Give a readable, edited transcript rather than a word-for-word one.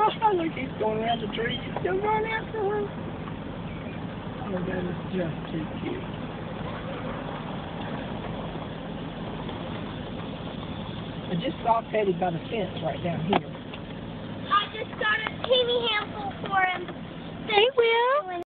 Look, he's going around the tree. He's still going after her. Oh, that is just too cute. I just saw Teddy by the fence right down here. I just got a teeny handful for him. Hey, Will.